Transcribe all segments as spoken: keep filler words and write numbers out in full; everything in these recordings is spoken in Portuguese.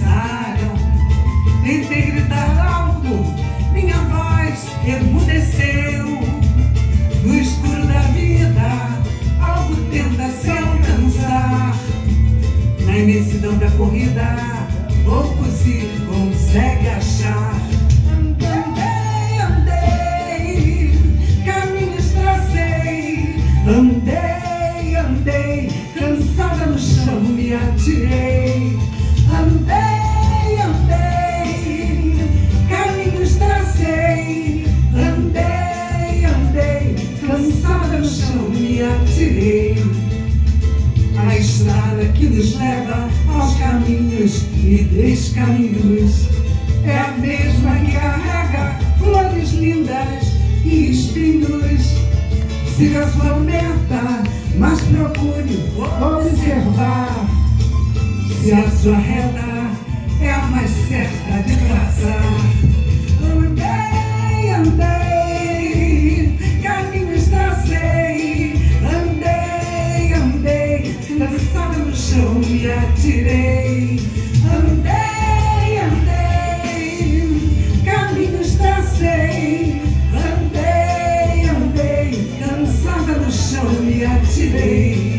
ameaçaram. Tentei gritar alto, minha voz emudeceu. No escuro da vida, algo tenta se alcançar. Na imensidão da corrida, pouco se consegue achar. Andei, andei, caminhos tracei. Andei, andei, cansada no chão me atirei. Andei, andei, caminhos tracei. Andei, andei, cansada no chão me atirei. A estrada que nos leva aos caminhos e descaminhos é a mesma que carrega flores lindas e espinhos. Siga sua meta, mas procure observar se a sua reta é a mais certa de traçar. Andei, andei, caminhos tracei. Andei, andei, cansada no chão me atirei. Andei, andei, caminhos tracei. Andei, andei, cansada no chão me atirei.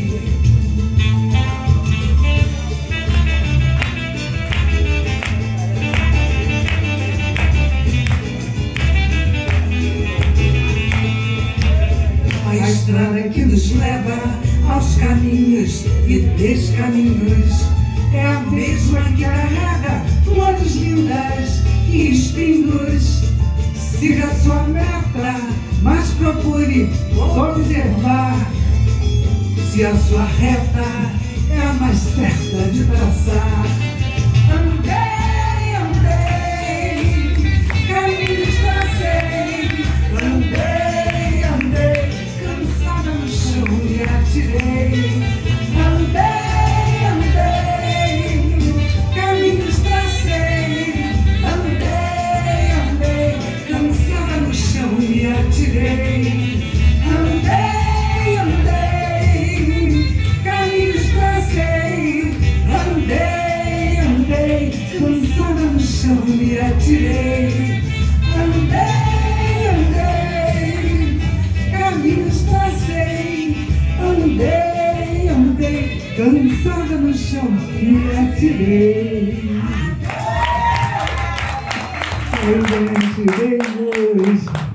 A estrada que nos leva aos caminhos e descaminhos é a mesma que carrega flores lindas e espinhos. Siga sua meta, mas procure observar se a sua reta é a mais certa de traçar. Andei, andei, caminhos tracei. Andei, andei, cansada no chão me atirei. Andei, andei, caminhos tracei. Andei, andei, cansada no chão me atirei. Andei, andei, caminhos tracei. Andei, andei, cansada no chão me atirei. Andei, andei, caminhos tracei. Andei, andei, cansada no chão me atirei. Oi, gente, beijos.